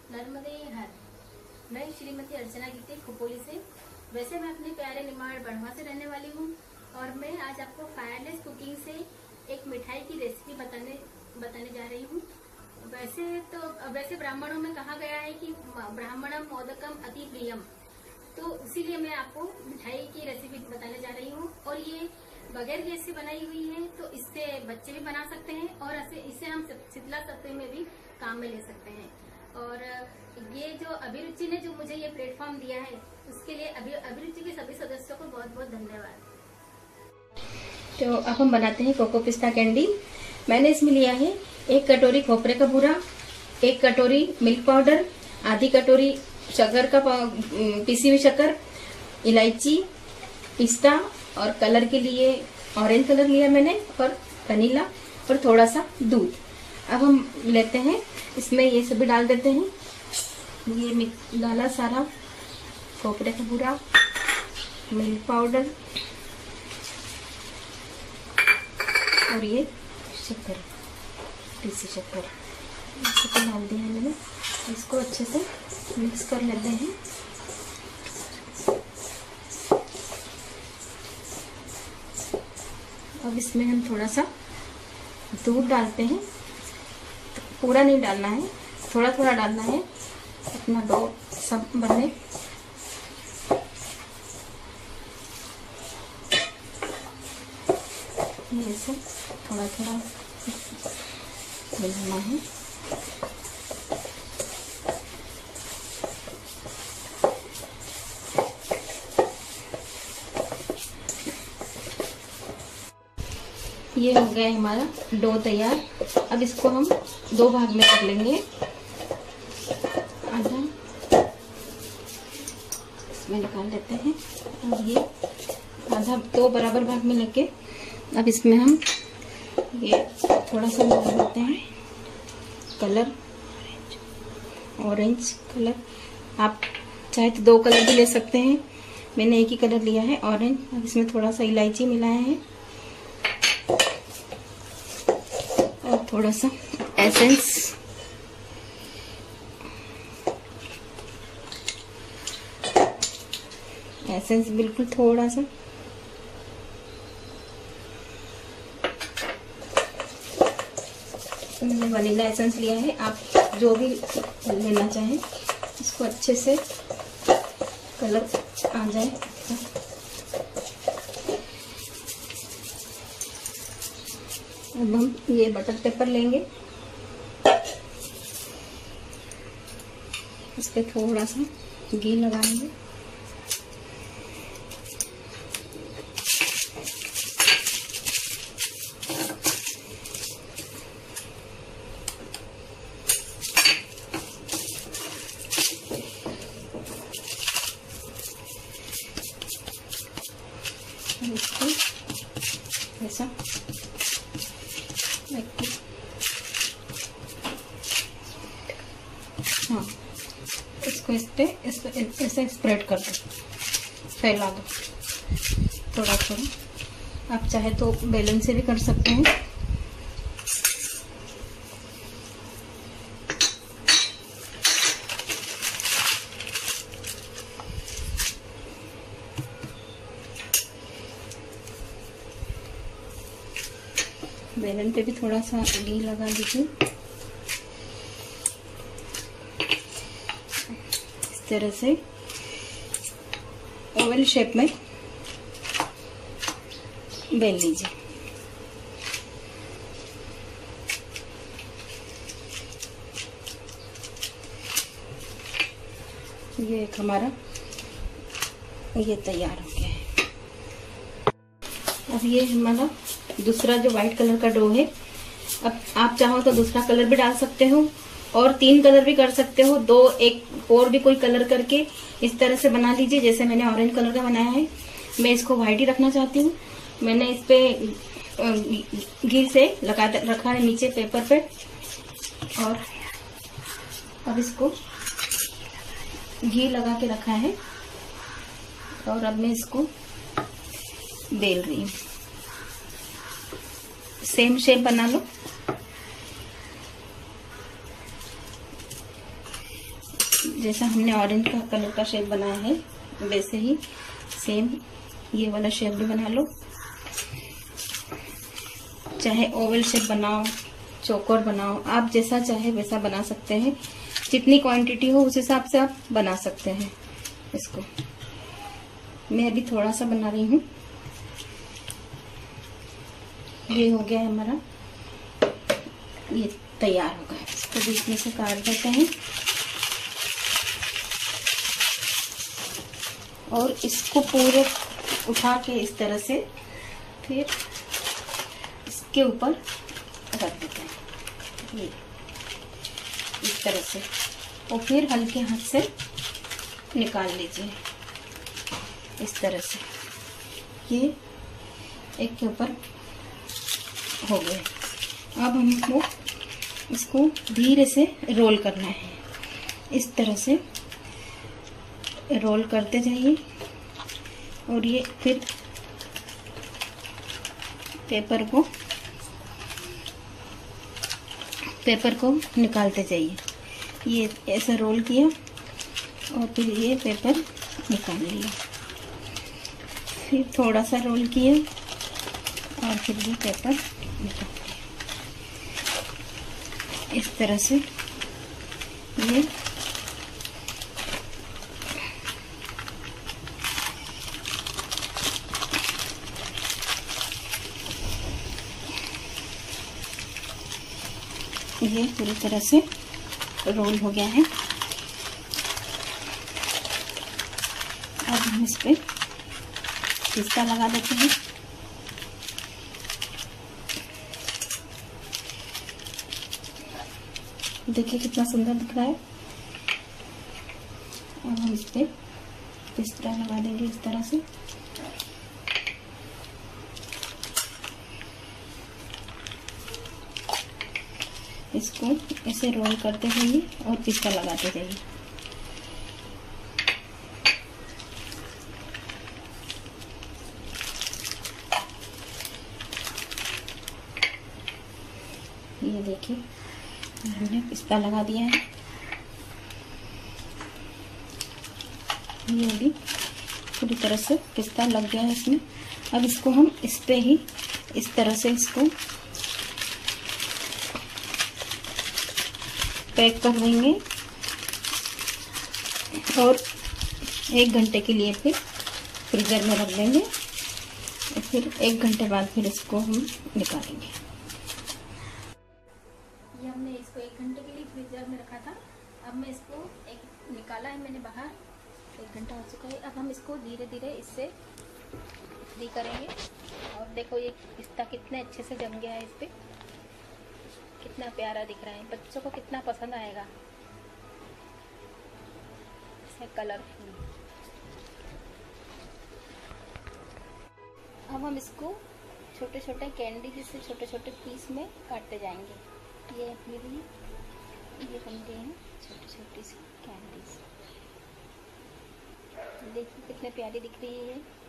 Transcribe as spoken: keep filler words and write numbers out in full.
नर्मदे हर। मैं श्रीमती अर्चना गीते खोपोली से। वैसे मैं अपने प्यारे निमाड़ बढ़वा से रहने वाली हूँ और मैं आज आपको फायरलेस कुकिंग से एक मिठाई की रेसिपी बताने बताने जा रही हूँ। वैसे तो वैसे ब्राह्मणों में कहा गया है कि ब्राह्मणम मोदकम अति प्रियम, तो इसीलिए मैं आपको मिठाई की रेसिपी बताने जा रही हूँ। और ये बगैर गैस से बनाई हुई है, तो इससे बच्चे भी बना सकते हैं और इसे हम शीतला सत्व में भी काम में ले सकते हैं। और ये जो अभिरुचि ने जो मुझे ये प्लेटफॉर्म दिया है, उसके लिए अभि अभिरुचि के सभी सदस्यों को बहुत बहुत धन्यवाद। तो अब हम बनाते हैं कोकोपिस्ता कैंडी। मैंने इसमें लिया है एक कटोरी खोपरे का बूरा, एक कटोरी मिल्क पाउडर, आधी कटोरी शक्कर का पीसी हुई शक्कर, इलायची, पिस्ता और कलर के लिए ऑरेंज कलर लिया मैंने, और वनीला और थोड़ा सा दूध। अब हम लेते हैं इसमें ये सभी डाल देते हैं। ये डाला सारा खोपरे का बूरा, मिल्क पाउडर और ये शक्कर, पीसी शक्कर, इसको डाल दिया है मैंने। इसको अच्छे से मिक्स कर लेते हैं। अब इसमें हम थोड़ा सा दूध डालते हैं। पूरा नहीं डालना है, थोड़ा थोड़ा डालना है, अपना डो सब बने। ये सब थोड़ा थोड़ा मिलाना है। ये हो गया हमारा डो तैयार। अब इसको हम दो भाग में कर लेंगे। आधा इसमें निकाल लेते हैं और ये आधा दो बराबर भाग में लेके अब इसमें हम ये थोड़ा सा मिला देते हैं कलर, ऑरेंज कलर। आप चाहे तो दो कलर भी ले सकते हैं, मैंने एक ही कलर लिया है, ऑरेंज। अब इसमें थोड़ा सा इलायची मिलाया है और थोड़ा सा एसेंस, एसेंस बिल्कुल थोड़ा सा। मैंने वनीला एसेंस लिया है, आप जो भी लेना चाहें। इसको अच्छे से कलर आ जाए। अब हम ये बटर पेपर लेंगे, इस पे थोड़ा सा घी लगाएंगे। इसको ऐसा हाँ, इसको इस पे इस पे ऐसे स्प्रेड कर दो, फैला दो थोड़ा थोड़ा। आप चाहे तो बेलन से भी कर सकते हैं। बेलन पे भी थोड़ा सा घी लगा दीजिए। इस तरह से ओवल शेप में बेल लीजिए। ये एक हमारा ये तैयार हो गया है। अब ये हमारा दूसरा जो व्हाइट कलर का डो है, अब आप चाहो तो दूसरा कलर भी डाल सकते हो और तीन कलर भी कर सकते हो। दो एक और भी कोई कलर करके इस तरह से बना लीजिए, जैसे मैंने ऑरेंज कलर का बनाया है। मैं इसको व्हाइट ही रखना चाहती हूँ। मैंने इस पे घी से लगा रखा है नीचे पेपर पे, और अब इसको घी लगा के रखा है और अब मैं इसको बेल रही हूँ। सेम शेप बना लो। जैसा हमने ऑरेंज का कलर का शेप बनाया है वैसे ही सेम ये वाला शेप भी बना लो। चाहे ओवल शेप बनाओ, चौकोर बनाओ, आप जैसा चाहे वैसा बना सकते हैं। जितनी क्वांटिटी हो उस हिसाब से आप बना सकते हैं इसको। मैं अभी थोड़ा सा बना रही हूँ। ये हो गया है हमारा, ये तैयार हो गया। इसको बीच में से काट देते हैं और इसको पूरे उठा के इस तरह से फिर इसके ऊपर रख देते हैं, ये इस तरह से, और फिर हल्के हाथ से निकाल लीजिए इस तरह से। ये एक के ऊपर हो गया। अब हमको इसको धीरे से रोल करना है। इस तरह से रोल करते जाइए और ये फिर पेपर को पेपर को निकालते जाइए। ये ऐसा रोल किया और फिर ये पेपर निकाल लिया, फिर थोड़ा सा रोल किया और फिर ये पेपर निकाल लिया। इस तरह से ये ये पूरी तरह से रोल हो गया है। अब हम इस पे पिस्ता लगा देते हैं। देखिए कितना सुंदर दिख रहा है। अब हम इस पे पिस्ता लगा देंगे इस तरह से। इसको ऐसे रोल करते जाइए और पिस्ता लगाते जाइए। ये देखिए हमने पिस्ता लगा दिया है। ये भी पूरी तरह से पिस्ता लग गया है इसमें। अब इसको हम इस पे ही इस तरह से इसको पैक कर देंगे और एक घंटे के लिए फिर फ्रीजर में रख देंगे और फिर एक घंटे बाद फिर इसको हम निकालेंगे। ये हमने इसको एक घंटे के लिए फ्रीजर में रखा था। अब मैं इसको एक निकाला है मैंने बाहर, एक घंटा हो चुका है। अब हम इसको धीरे धीरे इससे फ्री करेंगे और देखो ये पिस्ता कितने अच्छे से जम गया है। इस पे कितना प्यारा दिख रहा है, बच्चों को कितना पसंद आएगा इसमें कलरफुल। अब हम इसको छोटे छोटे कैंडी जैसे छोटे छोटे पीस में काटते जाएंगे। ये मेरी ये बन गए हैं छोटी छोटी सी कैंडीज। देखिए कितने प्यारी दिख रही है ये।